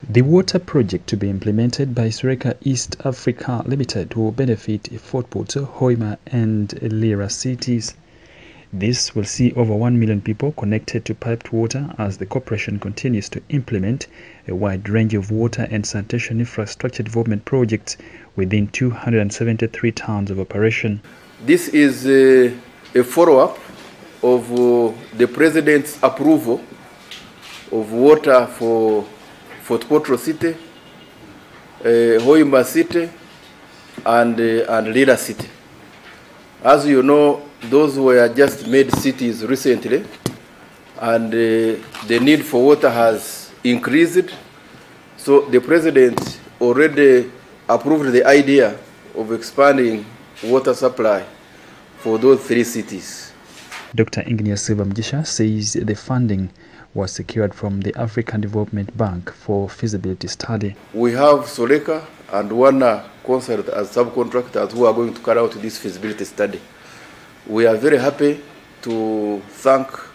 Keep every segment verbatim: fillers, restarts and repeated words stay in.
The water project to be implemented by Soreca East Africa Limited will benefit Fort Portal, Hoima and Lira cities. This will see over one million people connected to piped water as the corporation continues to implement a wide range of water and sanitation infrastructure development projects within two hundred seventy-three towns of operation. This is a, a follow-up of uh, the President's approval of water for Fort Portal City, uh, Hoima City, and, uh, and Lira City. As you know, those were just made cities recently, and uh, the need for water has increased. So the President already approved the idea of expanding water supply for those three cities. Doctor Engineer Silva Mjisha says the funding was secured from the African Development Bank for feasibility study. We have Soreca and one uh, Consult as subcontractors who are going to carry out this feasibility study. We are very happy to thank uh,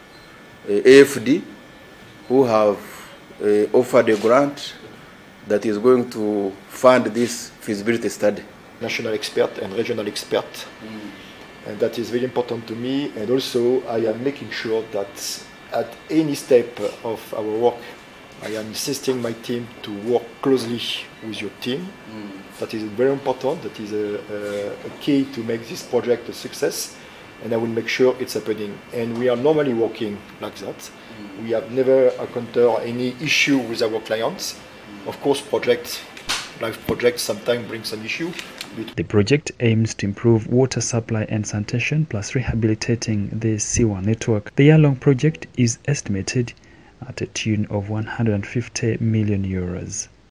A F D who have uh, offered a grant that is going to fund this feasibility study. National expert and regional expert, mm. and that is very important to me. And also I am making sure that at any step of our work, I am insisting my team to work closely with your team. Mm. That is very important. That is a, a, a key to make this project a success, and I will make sure it's happening. And we are normally working like that. Mm. We have never encountered any issue with our clients. Mm. Of course, projects, life projects sometimes brings an issue. The project aims to improve water supply and sanitation plus rehabilitating the sewer network. The year-long project is estimated at a tune of one hundred fifty million euros.